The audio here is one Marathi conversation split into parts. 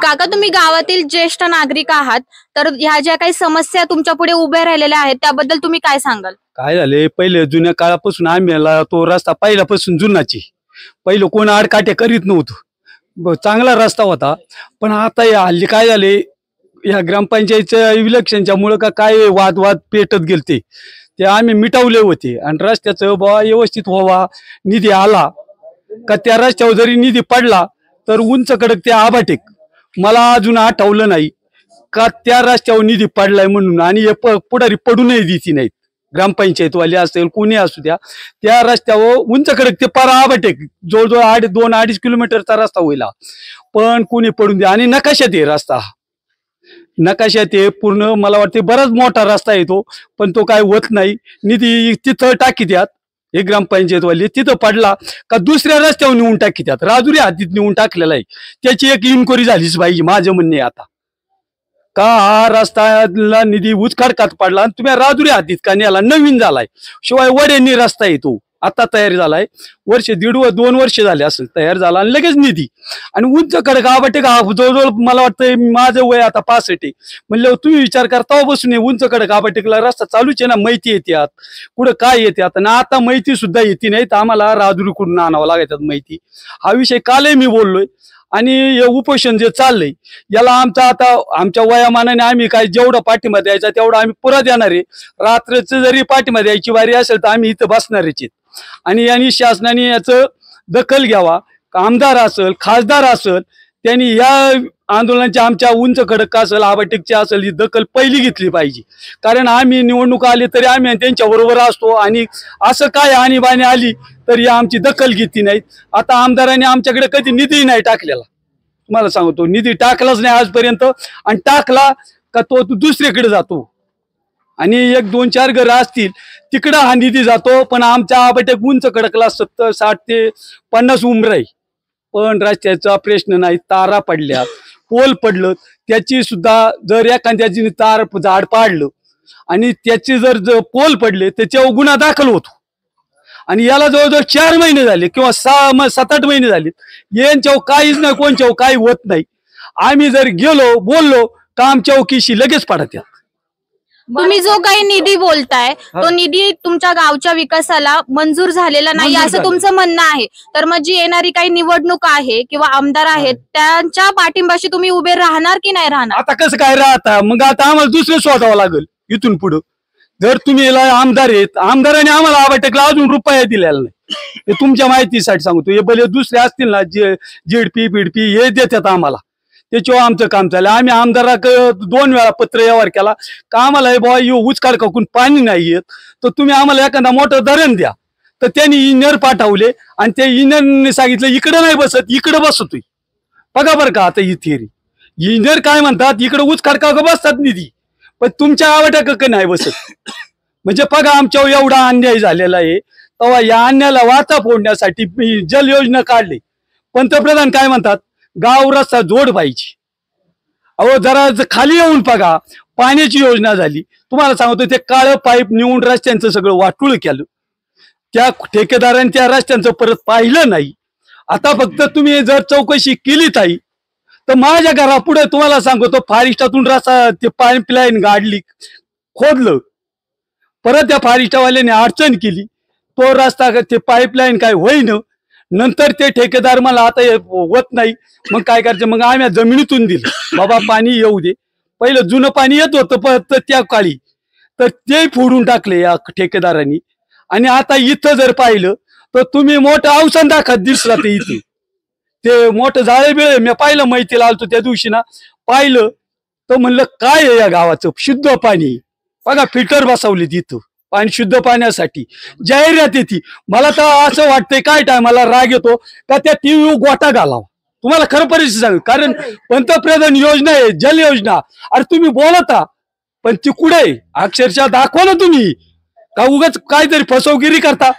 काका, तुम्ही गावातील ज्येष्ठ नागरिक आहात, तर ह्या ज्या काही समस्या तुमच्या पुढे उभ्या राहिलेल्या आहेत त्याबद्दल तुम्ही काय सांगाल? काय झाले, पहिले जुन्या काळापासून आम्हाला तो रस्ता पहिल्यापासून जुनाची, पहिलं कोण आडकाटे करीत नव्हतं, चांगला रस्ता होता. पण आता या हल्ली काय झाले, या ग्रामपंचायतच्या इलेक्शनच्या मुळे का काय वाद पेटत गेलते, ते आम्ही मिटवले होते. आणि रस्त्याचं बाबा व्यवस्थित व्हावा, निधी आला का त्या रस्त्यावर जरी निधी पडला तर उंच कडक ते आबाटेक मला अजून आठवलं नाही का त्या रस्त्यावर निधी पडलाय म्हणून. आणि हे पुढारी पडूनही दिसी नाहीत, ग्रामपंचायतवाले असेल कोणी असू द्या, त्या रस्त्यावर उंच कडक ते पारा आबाटेक जवळजवळ 2-2.5 किलोमीटरचा रस्ता होईल, पण कोणी पडून द्या. आणि नकाशात आहे रस्ता, नकाशात आहे पूर्ण, मला वाटते बराच मोठा रस्ता येतो, पण तो काय होत नाही. निधी तिथं टाकी द्यात, हे ग्रामपंचायतवाले तिथं पडला का दुसऱ्या रस्त्यावर नेऊन टाकी द्यात, राजुरी हातीत नेऊन टाकलेला आहे. त्याची एक इन्क्वायरी झालीच पाहिजे, माझं म्हणणे आता का हा रस्त्याला निधी उचकाडकात पडला आणि तुम्ही राजुरी हातीत का नेला, नवीन झालाय, शिवाय वड्यांनी रस्ता येतो आता तयार झालाय, 1.5-2 वर्ष झाले असेल तयार झाला, आणि लगेच निधी. आणि उंच कडक आबाटे का जवळजवळ मला वाटतं माझं वय आता 65 आहे, म्हणलं तुम्ही विचार करता बसून उंच कडक आबाटेकला रस्ता चालूच आहे ना, माहिती येते आत कुठं काय येते आता माहिती सुद्धा येते नाही, तर आम्हाला राजुरीकडून आणावं लागतात माहिती. हा विषय कालही मी बोललोय. आणि हे उपोषण जे चाललंय याला आता आमच्या वयामानाने आम्ही काय जेवढा पाठिंबा द्यायचा तेवढा आम्ही पुरा देणार आहे. रात्रीचं जरी पाठिंबा द्यायची वारी असेल तर आम्ही इथं बसणारच आहेत. आणि यांनी शासनाने याचं दखल घ्यावा, आमदार असेल खासदार असेल त्यांनी या आंदोलनाच्या आमच्या उंच कडक असेल आबाटेकची असेल ही दखल पहिली घेतली पाहिजे. कारण आम्ही निवडणूक आली तरी आम्ही त्यांच्या बरोबर असतो, आणि असं काय आणीबाणी आली तरी आमची दखल घेतली नाहीत. आता आमदारांनी आमच्याकडे कधी निधी नाही टाकलेला, तुम्हाला सांगतो निधी टाकलाच नाही आजपर्यंत, आणि टाकला का तो दुसरीकडे जातो, आणि 1-2-4 घरं असतील तिकडं हा निधी जातो. पण आमच्या आबाटेक उंच कडकला 70, 60 ते 50 उंबर आहे, पण रस्त्याचा प्रश्न नाही. तारा पडल्या, पोल पडलं, त्याची सुद्धा जर एखाद्याची तार झाड पाडलं आणि त्याची जर पोल पडले त्याच्यावर गुन्हा दाखल होतो. आणि याला जवळजवळ 4 महिने झाले किंवा 7-8 महिने झाले, यांच्यावर काहीच नाही, कोणच्यावर काही होत नाही. आम्ही जर गेलो बोललो का आमच्या चौकीशी लगेच पडत. तुम्ही जो काही निधी बोलताय तो निधी तुमच्या गावच्या विकासाला मंजूर झालेला नाही असं तुमचं म्हणणं आहे, तर मग जी येणारी काही निवडणूक आहे किंवा आमदार आहेत त्यांच्या पाठिंबाशी तुम्ही उभे राहणार की नाही राहणार? आता कसं काय राहता, मग आता आम्हाला दुसरं शोधावं लागेल इथून पुढं. जर तुम्ही आमदार आहेत, आमदाराने आम्हाला आबाटेकला अजून रुपया दिलेला नाही, हे तुमच्या माहितीसाठी सांगतो. हे भले दुसरे असतील ना जेडपी बीडपी हे देतात आम्हाला, त्याच्यावर आमचं काम चाललं. आम्ही आमदाराकडे 2 वेळा पत्र व्यवहार केला का आम्हाला बाबा उचकाड काकून पाणी नाही येत, तर तुम्ही आम्हाला एखादा मोठं धरण द्या. तर त्यांनी इंजिनियर पाठवले आणि त्या इंजिनियरने सांगितलं इकडे नाही बसत, इकडे बसतोय. बघा बरं का आता ही थिअरी, इंजिनियर काय म्हणतात इकडे उचकाड काका बसतात निधी, पण तुमच्या आबाटेक नाही बसत. म्हणजे बघा आमच्यावर एवढा अन्याय झालेला आहे. तेव्हा या अन्यायाला वाचा फोडण्यासाठी जल योजना काढली. पंतप्रधान काय म्हणतात, गाव रस्ता जोड पाहिजे. अहो जरा खाली येऊन बघा, पाण्याची योजना झाली. तुम्हाला सांगतो ते काळं पाईप नेऊन रस्त्यांचं सगळं वाटूळ केलं, त्या ठेकेदारांनी त्या रस्त्यांचं परत पाहिलं नाही. आता फक्त तुम्ही जर चौकशी केली ताई तर माझ्या घरापुढे तुम्हाला सांगतो फारिस्टातून रस्ता ते पाईपलाईन गाडली, खोदलं, परत त्या फारिस्टावाल्याने अडचण केली, तो रस्ता ते पाईपलाईन काय होईन. नंतर ते ठेकेदार मला आता होत नाही, मग काय करायचं, मग आम्ही जमिनीतून दिलं बाबा पाणी येऊ दे. पहिलं जुनं पाणी येत होतं त्या काळी, तर ते फोडून टाकले या ठेकेदारांनी. आणि आता इथं जर पाहिलं तर तुम्ही मोठं अवसान दाखत दिसला, ते इथे ते मोठं जाळे बिळे मी पाहिलं, माहितीला आलतो त्या दिवशी ना, पाहिलं तर म्हणलं काय आहे या गावाचं शुद्ध पाणी. बघा फिल्टर बसवले तिथं पाणी शुद्ध पाण्यासाठी, जाहिरात येते. मला तर असं वाटतंय काय टायमाला राग येतो का त्या टीव्ही गोटा घालावा. तुम्हाला खरं परिस्थिती सांग, कारण पंतप्रधान योजना आहे जल योजना, अरे तुम्ही बोलता पण ती कुठे अक्षरशः दाखवा ना तुम्ही, का उगाच काहीतरी फसवगिरी करता.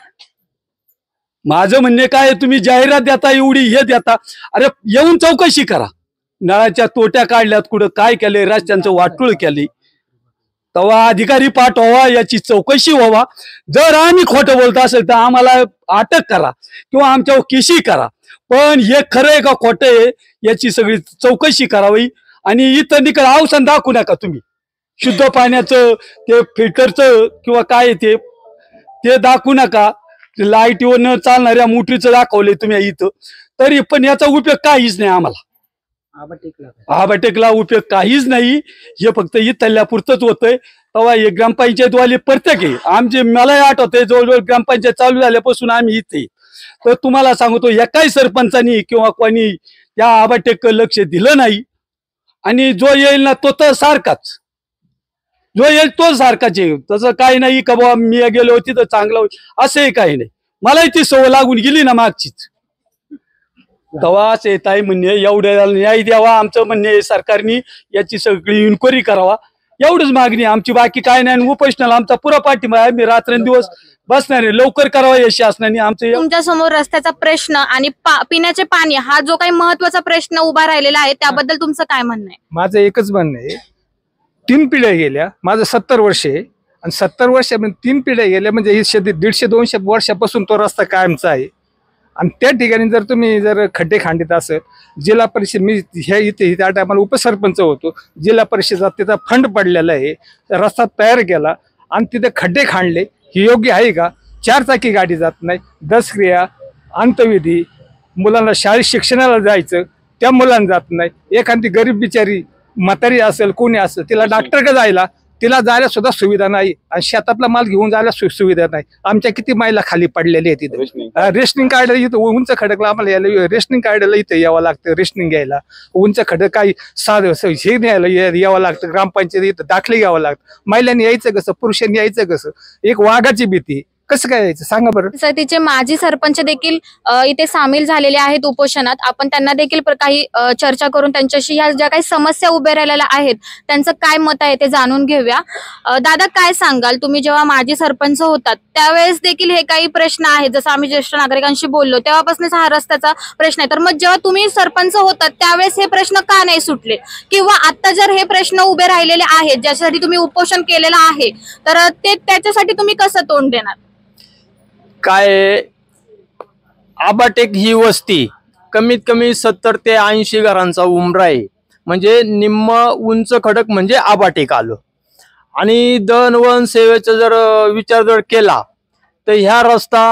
माझं म्हणणे काय, तुम्ही जाहिरात देता एवढी हे देता, अरे येऊन चौकशी करा. नळाच्या तोट्या काढल्यात, कुठं काय केलंय, रस्त्यांचं वाटूळ केली, तेव्हा अधिकारी पाठवा, याची चौकशी व्हावा. जर आम्ही खोटं बोलत असेल तर आम्हाला अटक करा किंवा आमच्यावर केशी करा, पण हे खरं आहे का खोटं आहे याची सगळी चौकशी करावी आणि इथं निकाल अवसान दाखवू नका तुम्ही. शुद्ध पाण्याचं ते फिल्टरचं किंवा काय ते दाखवू नका. लाईटीवर न चालणाऱ्या मोटरीचं दाखवलंय तुम्ही इथं, तरी पण याचा उपयोग काहीच नाही आम्हाला. आबाटेकला उपयोग काहीच नाही. हे फक्त इथल्या पुरतच होतंय. तेव्हा हे ग्रामपंचायतवाले प्रत्येक आहे आमचे, मलाही आठवतंय जवळजवळ ग्रामपंचायत चालू झाल्यापासून आम्ही इथे. तर तुम्हाला सांगतो एकाही सरपंचानी किंवा कोणी त्या आबाटेक लक्ष दिलं नाही. आणि जो येईल ना तो तर सारखाच, जो येईल तो सारखाच आहे. तसं काही नाही का बाबा मी गेलो तिथं चांगलं होईल असंही काही नाही. मलाही ती सवय लागून गेली ना मागचीच. तेव्हा असे ताई म्हणणे एवढ्या न्याय द्यावा आमचं म्हणणे, सरकारने याची सगळी इन्क्वायरी करावा एवढंच मागणी आमची, बाकी काय नाही. उपोषणाला आमचा पुरा पाठिंबा आहे. मी रात्रंदिवस बसणार आहे. लवकर करावा या शासनाने आमचं. तुमच्या समोर रस्त्याचा प्रश्न आणि पिण्याचे पाणी हा जो काही महत्वाचा प्रश्न उभा राहिलेला आहे त्याबद्दल तुमचं काय म्हणणं आहे? माझं एकच म्हणणं आहे, 3 पिढ्या गेल्या, माझं 70 वर्ष आहे आणि 70 वर्ष 3 पिढ्या गेल्या म्हणजे ही 150-200 वर्षापासून तो रस्ता कायमचा आहे. आणि त्या ठिकाणी जर तुम्ही खड्डे खांडित असेल, जिल्हा परिषद मी इथे त्या टायमाला उपसरपंच होतो, जिल्हा परिषदेचा तिथं फंड पडलेला आहे, रस्ता तयार केला आणि तिथे खड्डे खांडले, हे योग्य आहे का? 4 चाकी गाडी जात नाही, दसक्रिया, अंतविधी, मुलांना शाळेत शिक्षणाला जायचं त्या मुलांना जात नाही. एखादी गरीब बिचारी म्हातारी असेल कोणी असेल तिला डॉक्टरकडे जायला सुद्धा सुविधा नाही आणि शेतातला माल घेऊन जायला सुविधा नाही. आमच्या किती महिला खाली पडलेल्या आहेत तिथे. रेशनिंग कार्ड इथं उंच खडकला आम्हाला यायला रेशनिंग कार्डला इथं यावं लागतं. रेशनिंग घ्यायला उंच खडक काही साधं हे न्यायला यावं लागतं. ग्रामपंचायत इथं दाखले घ्यावं लागतं. महिलांनी यायचं कसं, पुरुषांनी यायचं कसं? एक वाघाची भीती, कसं काय यायचं सांगा बरं. तिचे माजी सरपंच देखील इथे सामील झालेले आहेत उपोषणात. आपण त्यांना देखील काही चर्चा करून त्यांच्याशी ह्या ज्या काही समस्या उभ्या राहिलेल्या आहेत त्यांचं काय मत आहे ते जाणून घेऊया. दादा काय सांगाल, तुम्ही जेव्हा माजी सरपंच होतात त्यावेळेस देखील हे काही प्रश्न आहेत, जसं आम्ही ज्येष्ठ नागरिकांशी बोललो तेव्हापासूनच हा रस्त्याचा प्रश्न आहे. तर मग जेव्हा तुम्ही सरपंच होतात त्यावेळेस हे प्रश्न का नाही सुटले, किंवा आता जर हे प्रश्न उभे राहिलेले आहेत ज्यासाठी तुम्ही उपोषण केलेलं आहे तर ते त्याच्यासाठी तुम्ही कसं तोंड देणार? काय आबाटेक ही वस्ती कमीत कमी 70 ते 80 घरांचा उमरा आहे. म्हणजे निम्म उंच खडक म्हणजे आबाटेक आलं. आणि दळणवळण सेवेचा जर विचार जर केला तर ह्या रस्ता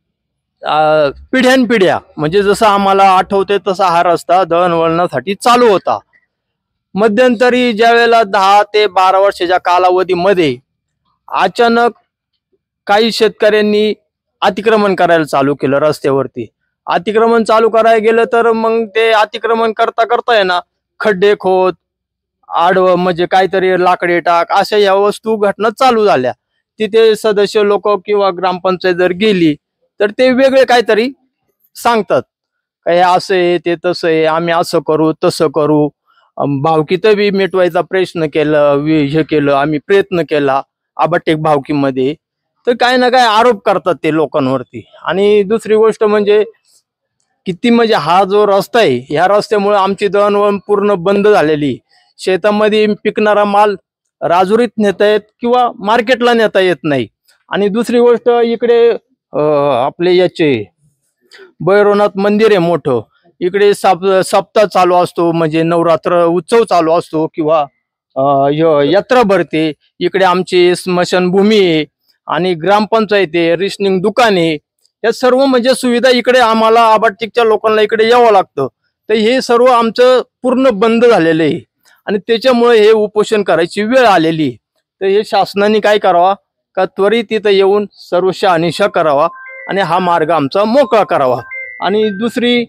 पिढ्यानपिढ्या म्हणजे जसं आम्हाला आठवते तसा हा रस्ता दळणवळणासाठी चालू होता. मध्यंतरी ज्या वेळेला 10 ते 12 वर्षाच्या कालावधीमध्ये अचानक काही शेतकऱ्यांनी अतिक्रमण करायला चालू केलं रस्त्यावरती. अतिक्रमण चालू करायला गेलं तर मग ते अतिक्रमण करता करता आहे ना खड्डे खोद, आडवं म्हणजे काहीतरी लाकडे टाक अशा या वस्तू घटना चालू झाल्या. तिथे सदस्य लोक किंवा ग्रामपंचायत जर गेली तर ते वेगळे काहीतरी सांगतात, काय असं आहे ते तसं आहे, आम्ही असं करू तसं करू. भावकीत बी मिटवायचा प्रयत्न केलं, हे केलं, आम्ही प्रयत्न केला आबाटेक भावकीमध्ये. तर काही ना काही आरोप करतात ते लोकांवरती. आणि दुसरी गोष्ट म्हणजे किती म्हणजे हा जो रस्ता आहे ह्या रस्त्यामुळे आमची दळणवळण पूर्ण बंद झालेली. शेतामध्ये पिकणारा माल राजुरीत नेता येत किंवा मार्केटला नेता येत नाही. आणि दुसरी गोष्ट इकडे आपले याचे भैरवनाथ मंदिर आहे मोठं, इकडे सप्ताह चालू असतो म्हणजे नवरात्र उत्सव चालू असतो किंवा यात्रा भरते. इकडे आमची स्मशानभूमी आहे आणि ग्रामपंचायत आहे, रेशनिंग दुकान आहे. या सर्व म्हणजे सुविधा इकडे आम्हाला आबाटेकच्या लोकांना इकडे यावं लागतं. तर हे सर्व आमचं पूर्ण बंद झालेलं आहे आणि त्याच्यामुळे हे उपोषण करायची वेळ आलेली. तर हे शासनाने काय करावा का त्वरित तिथं येऊन सर्व शहानिशा करावा आणि हा मार्ग आमचा मोकळा करावा. आणि दुसरी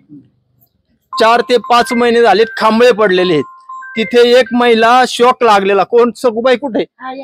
4 ते 5 महिने झालेत खांबळे पडलेले आहेत. तिथे एक महिला शॉक लागलेला, कोण सगुबाई कुठे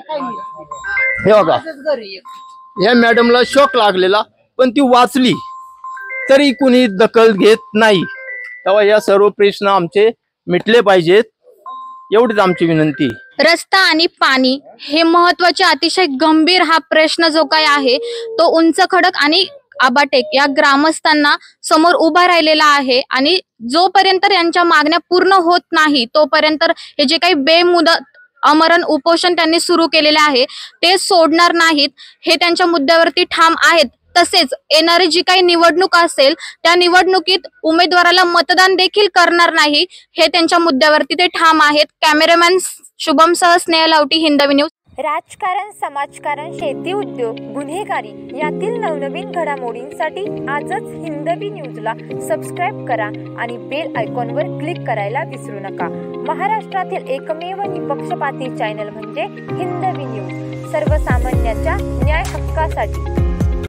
हे बघा, या मॅडमला शॉक लागलेला पण ती वाचली तरी कुणी दखल घेत नाही. तेव्हा या सर्व प्रश्न आमचे मिटले पाहिजेत एवढीच आमची विनंती. रस्ता आणि पाणी हे महत्वाचे अतिशय गंभीर हा प्रश्न जो काय आहे तो उंच खडक आणि आबाटेक या ग्रामस्थांना समोर उभा राहिलेला आहे. आणि जोपर्यंत यांच्या मागण्या पूर्ण होत नाही तोपर्यंत हे जे काही बेमुदत आमरण उपोषण त्यांनी सुरू केलेले आहे ते सोडणार नाहीत. हे त्यांच्या मुद्द्यावरती ठाम आहेत. तसेच येणारी जी काही निवडणूक असेल त्या निवडणुकीत उमेदवाराला मतदान देखील करणार नाही, हे त्यांच्या मुद्द्यावरती ते ठाम आहेत. कॅमेरामॅन शुभम सह स्नेहल लावटी, हिंदवी न्यूज. राजकारण, समाजकारण, शेती, उद्योग, गुन्हेगारी यातील नवनवीन घडामोडींसाठी आजच हिंदवी न्यूजला सबस्क्राईब करा आणि बेल आयकॉनवर क्लिक करायला विसरू नका. महाराष्ट्रातील एकमेव निपक्षपाती चॅनल म्हणजे हिंदवी न्यूज, सर्वसामान्यांच्या न्याय हक्कासाठी.